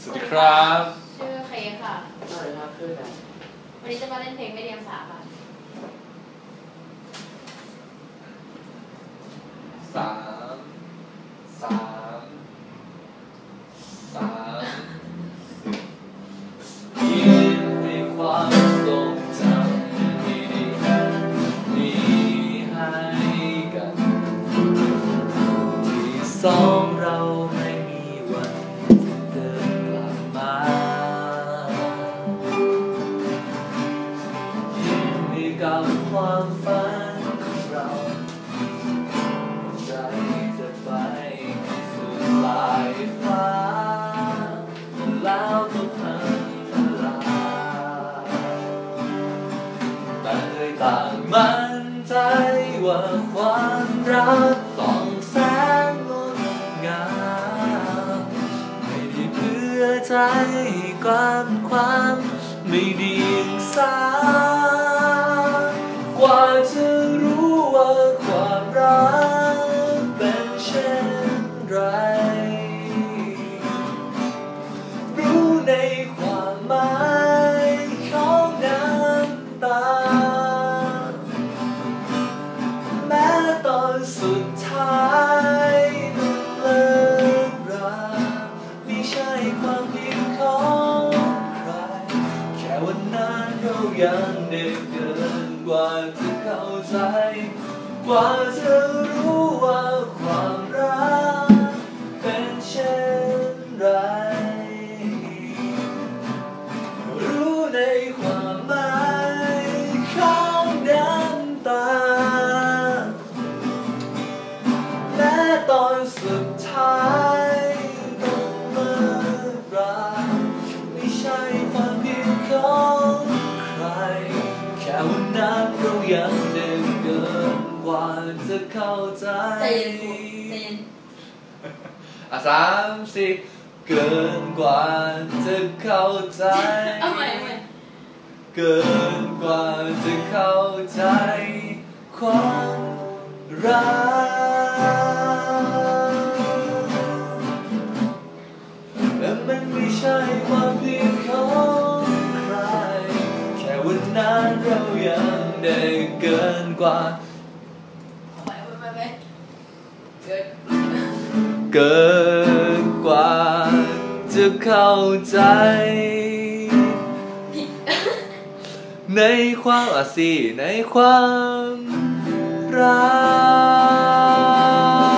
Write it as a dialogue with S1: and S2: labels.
S1: วัสดีครับ
S2: ชื่อเคค่ะ
S3: สวัสดีครับชื่อแบง
S2: วันนี้จะมาเล่นเพลงไม่เรียงสาค่ะ
S1: สามสามสามยิ้มให้ความทรงจำดีๆมีให้กันที่สองเราไม่มีวันจะเดินกลับมายิ้มให้กับความฝันของเราใจจะไปสุดปลายฟ้าแล้วก็พังทลายแต่เลยต่างมั่นใจว่าความรักต้องแสนงดงามไม่ได้เพื่อใจกันความไม่ดีสากว่าจะรู้ว่าความรักเป็นเช่นไรรู้ในความหมายของน้ำตาแม้ตอนสุดท้ายมันเลิกราไม่ใช่ความผิดของใครแค่วันนั้นเรายังเด็กเกินกว่าจะเข้าใจกว่าจะรู้ว่าความรักเป็นเช่นไรรู้ในความหมายของน้ำตาแม้ตอนสุดท้ายต้องเลิกราไม่ใช่ความผิดของใครแค่วันนั้นเรายังเด็กเกินกว่าจะเข้าใจ
S2: ใจเย็นใจเย็น
S1: สามสี่เกินกว่าจะเข้าใจ
S2: เอาใหม่
S1: เกินกว่าจะเข้าใจความรักและมันไม่ใช่ความผิดของใครแค่วันนั้นเรายังได้เกินกว่าเกินกว่าจะเข้าใจในความในความรัก